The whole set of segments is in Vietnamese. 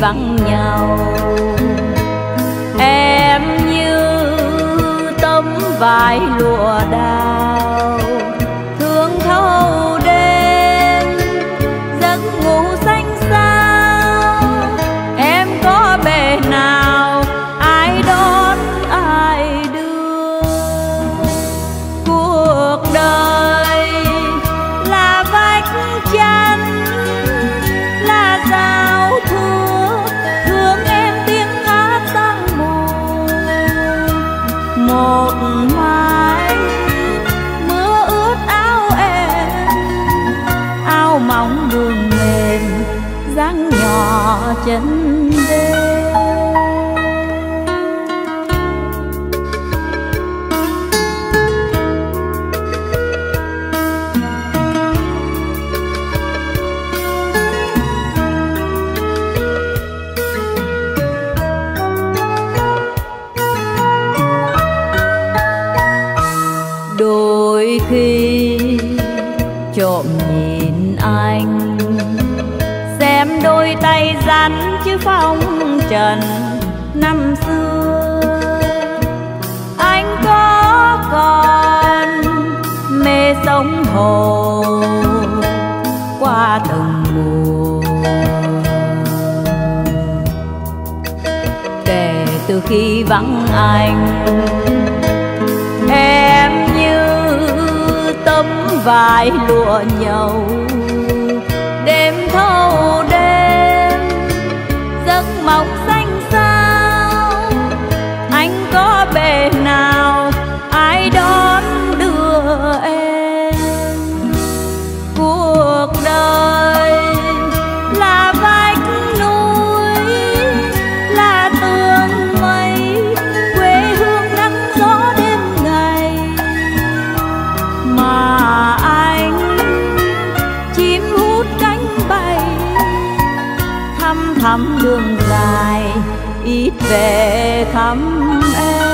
vắng nhau. Em như tấm vải lụa đào thương thâu đêm giấc ngủ xanh sao. Em có bề nào ai đón ai đưa. Cuộc đời là vách chắn, là giao thua thương em tiếng hát sang mùa. Một mai mưa ướt áo em, áo mỏng đường mềm dáng nhỏ chân đêm. Đôi khi trộm nhìn anh, xem đôi tay rắn chứ phong trần năm xưa. Anh có còn mê sông hồ qua từng mùa. Kể từ khi vắng anh, em như tấm vải lụa nhầu đêm thâu đêm giấc mộng xanh sao. Anh có bề nào ai đón đưa em. Cuộc đời là vách núi, là tường mây, quê hương nắng gió đêm ngày. Mà anh chim hút cánh bay, thăm thắm đường dài ít về thăm em.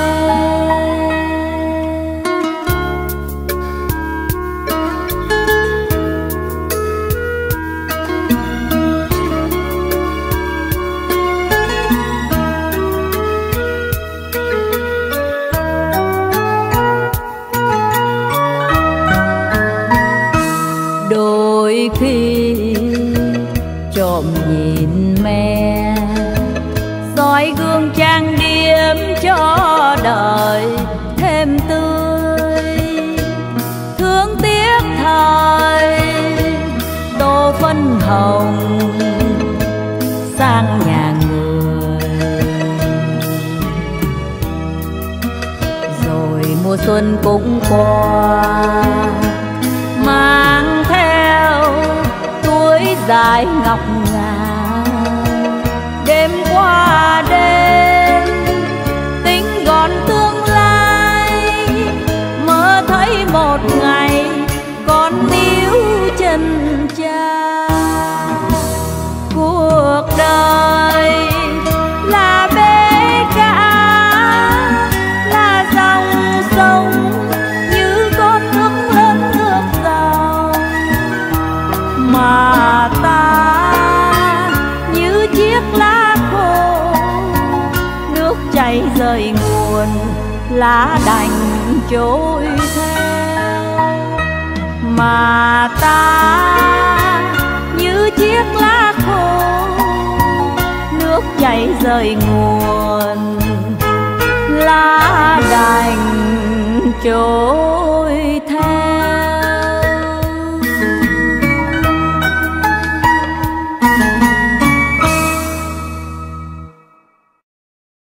Đôi khi trộm nhìn mẹ soi gương trang điểm cho đời thêm tươi. Thương tiếc thời tô phân hồng sang nhà người, rồi mùa xuân cũng qua mang theo túi dài ngọc ngà. Đêm qua đêm tính gọn tương lai, mơ thấy một ngày còn níu chân cha. Cuộc đời là bể cá, là dòng sông như con nước lớn nước giàu. Mà ta như chiếc lá khô, nước chảy rời nguồn lá đành trôi theo. Mà ta như chiếc lá khô, nước chảy rời nguồn lá đành trôi